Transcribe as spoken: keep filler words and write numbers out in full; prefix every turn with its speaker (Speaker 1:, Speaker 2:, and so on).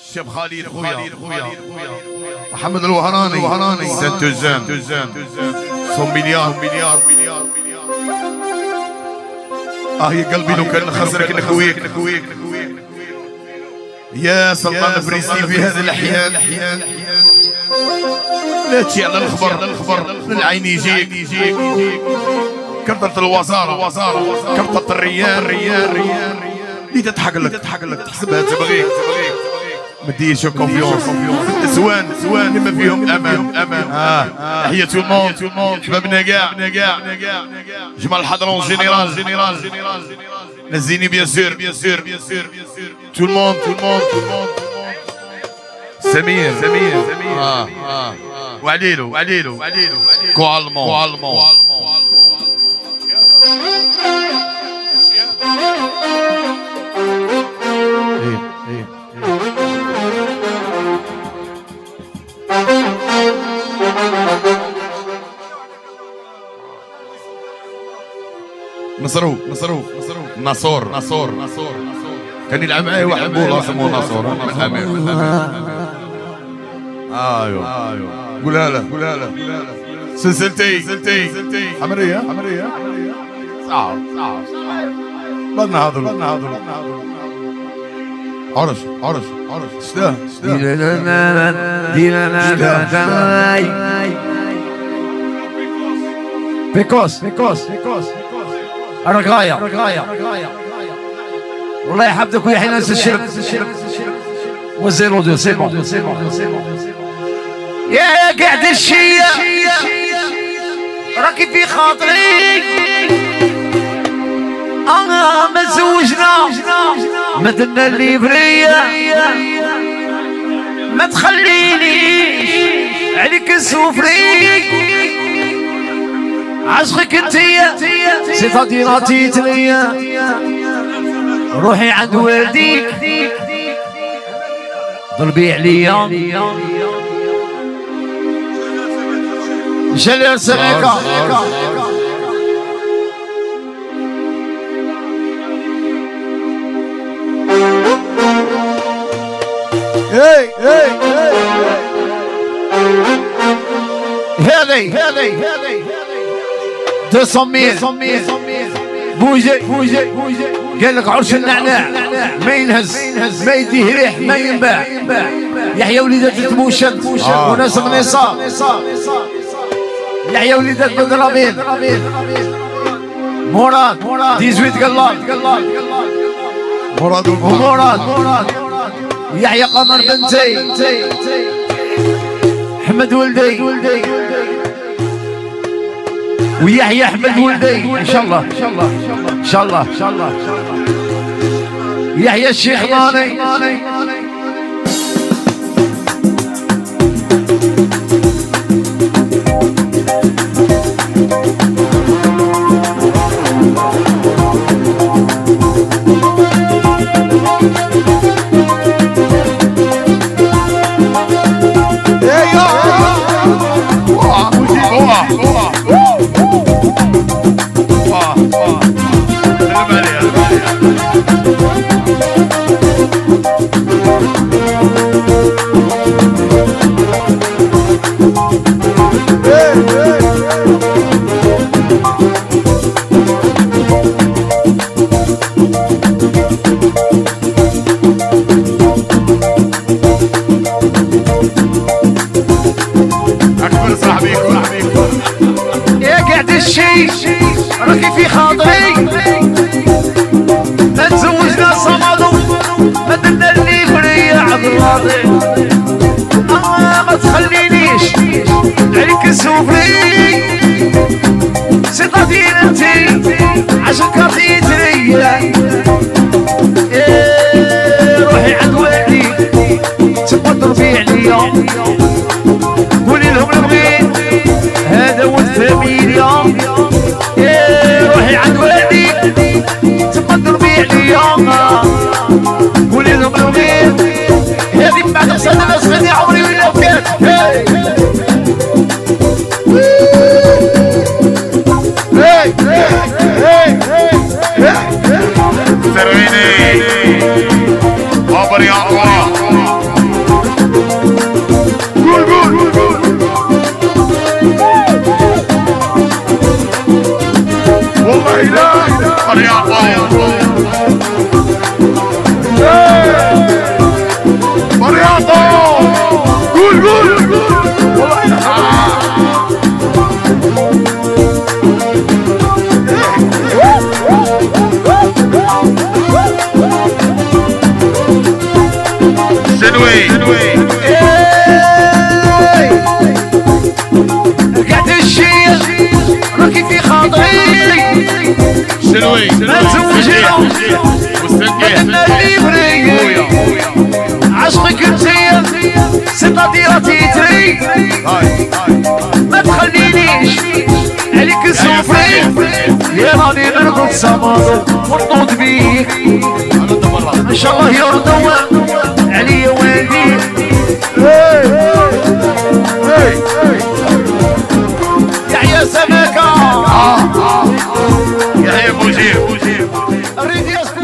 Speaker 1: الشيخ خالد خويا محمد الوهراني الوهراني سنتوزان توزان صوم مليار مليار مليار اه يا قلبي لو كان خسرك نخويك نخويك يا سلطان فريسي في هذه الاحيان لا تشي على الخبر الخبر العين يجيك يجيك كرطة الوزارة وزارة كرطة الريان ريان ريان اللي تضحك لك تضحك لك تحسبها تبغيك تبغيك ما ديرش كونفيونس سوان سوان اللي ما فيهم امان امان اه تحية تو الموند تو الموند حبابنا كاع كاع جمال الحضرون جينيرال جينيرال جينيرال نزيني بيان سور بيان سور بيان سور تو الموند تو الموند تو الموند سمير سمير سمير اه اه وعليلو وعليلو وعليلو كوالمون كوالمون ايه ايه مصروف مصروف مصروف نصور نصور نصور كان يلعب معايا واحد بولا سموه نصور من الامير من الامير ايوه ايوه قولها له قولها له سلسلتي سلسلتي حمريه حمريه صعب صعب بدنا هذول بدنا هذول عرش عرش عرش استاه استاه
Speaker 2: بيكوس بيكوس بيكوس رقايا رقايا والله يحمدك ويحيي ناس الشرب وزير الاوديو سي بون سي بون سي بون يا قاعد الشيا راكي في خاطري انا ما تزوجنا ما درنا الليبريه ما تخلينيش عليك نسوفري عشقك انتيا صفاتي راتي تليا روحي عند والديك ضربي عليا جلال سميكا هاي هاي هاي هاي هاي مئتين ميل بوجي بوجي قال لك عرش النعناع ما ينهز ما يديه ريح ما ينباع يحيى وليدات تموشن وناس منيصة يحيى وليدات مضربين مراد ثمانية قلاب
Speaker 1: مراد
Speaker 2: ومراد يحيى قمر بنتي حمد ولدي ويحيى احمد ولدي ان شاء الله ان شاء الله ان شاء الله ان شاء الله يحيى الشيخ ماني راكي في خاطري ما تزوجنا صمدو ما درنا الليبرية عبد الراضي آه ما تخلينيش عليك نسوفري ثقتي انتي عشان كرتي تريا روحي عند والدي تبغى تربي عليا قولي لهم نبغي هذا ولد فاميليا روحي عند والدي تبقى تربي عليا قولي لهم الغير هذه من بعد خسرت انا صغيري عمري ولا بكات هاي هاي هاي هاي
Speaker 1: سرويني خبر يا الله
Speaker 2: رجعت الشيخ راكي في خاطري
Speaker 1: شنوي
Speaker 2: ما تزوجنا بدنا الليبري عشقك انتيا ثقتي راتي تري ما تخلينيش عليك سوفري يا راني نرقد سماضو ونطوط بيك ان شاء الله يرضوا عليا والديك يحيى سمكة
Speaker 1: يحيى بوجيب
Speaker 2: اريد